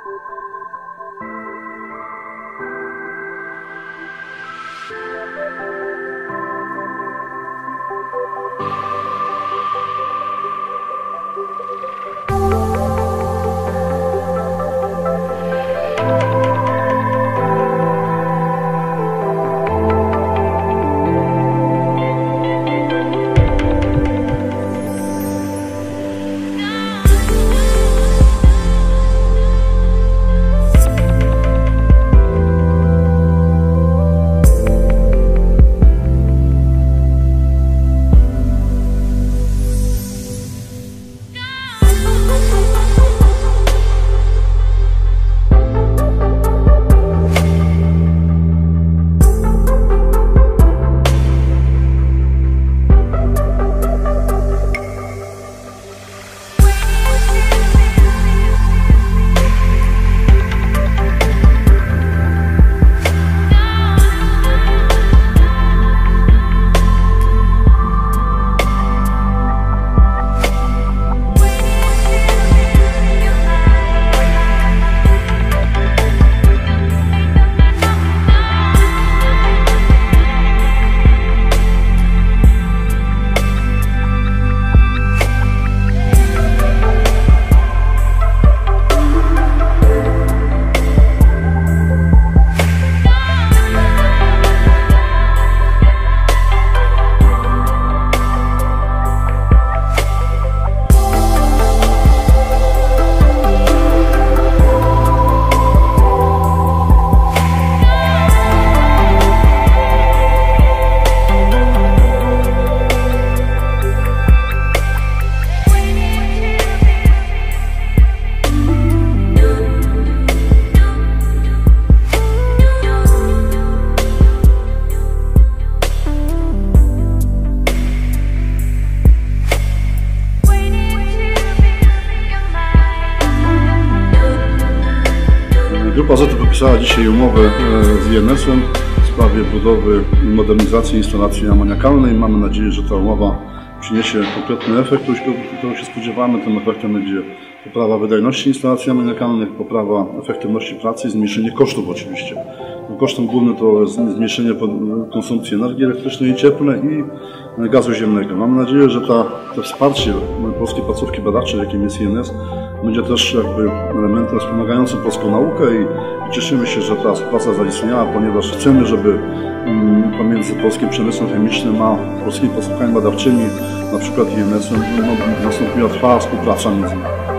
Grupa AZOTu podpisała dzisiaj umowę z INS-em w sprawie budowy modernizacji instalacji amoniakalnej. Mamy nadzieję, że ta umowa przyniesie konkretny efekt, którego się spodziewamy. Tym efektem będzie poprawa wydajności instalacji amoniakalnych, poprawa efektywności pracy i zmniejszenie kosztów oczywiście. Kosztem głównym to jest zmniejszenie konsumpcji energii elektrycznej i cieplnej i gazu ziemnego. Mamy nadzieję, że to wsparcie polskiej placówki badawczej, jakim jest INS, będzie też elementem wspomagającym polską naukę i cieszymy się, że ta współpraca zaistniała, ponieważ chcemy, żeby pomiędzy polskim przemysłem chemicznym a polskimi placówkami badawczymi, na przykład INS-em, nastąpiła trwała współpraca między nimi.